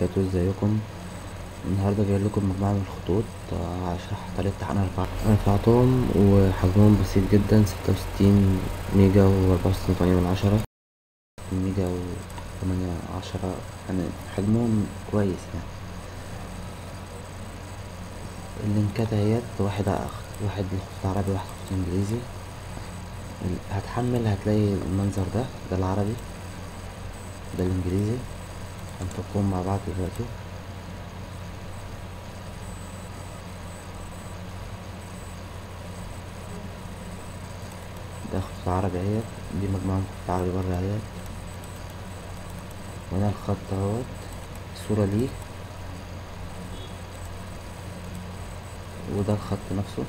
وبركاته. ازيكم؟ النهارده جاي لكم مجموعة من الخطوط، هشرح طريقة أنا رفعتهم وحجمهم بسيط جدا، 66 ميجا و64.8 ميجا و8 يعني حجمهم كويس يعني. اللينكات اهيت، واحد لخطوط عربي، واحد لخطوط انجليزي. هتحمل هتلاقي المنظر ده العربي، ده الانجليزي. هنفكهم مع بعض دلوقتي. ده خطوط عربي اهيت، دي مجموعة من خطوط عربي برا اهيت. وهنا الخط اهوت، صورة ليه، وده الخط نفسه،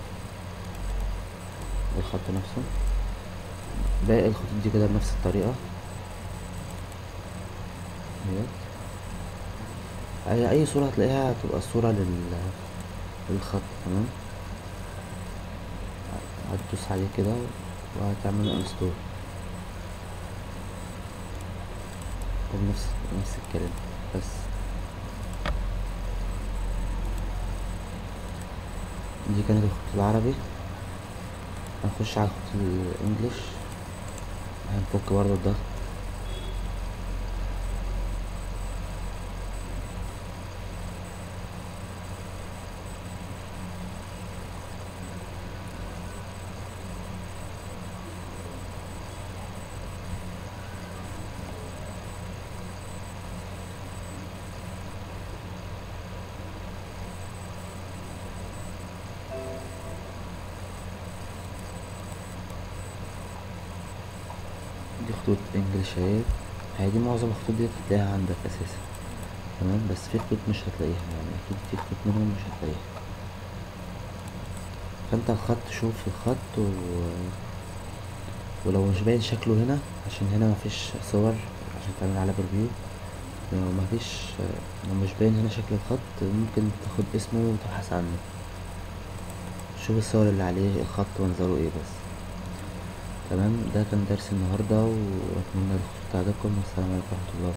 ده الخط نفسه. باقي الخطوط دي كده بنفس الطريقة اهيت. أي صورة هتلاقيها هتبقى صورة للخط. تمام، هتدوس عليه كده وهتعمل انستول، نفس الكلام. بس دي كانت الخطوط العربي. هنخش على الخطوط الانجليش، هنفك برضه الضغط. دي خطوط انجليش اهي، هي دي معظم الخطوط دي هتلاقيها عندك اساسا. تمام، بس في خطوط مش هتلاقيها، يعني اكيد في خطوط منهم مش هتلاقيها. فانت الخط، شوف الخط ولو مش باين شكله هنا، عشان هنا مفيش صور عشان تعمل على بريفيو. لو مفيش، لو مش باين هنا شكل الخط، ممكن تاخد اسمه وتبحث عنه. شوف الصور اللي عليه الخط منظره ايه بس. تمام، ده كان درس النهارده، واتمنى الخطوط تعجبكم. والسلام عليكم ورحمة الله.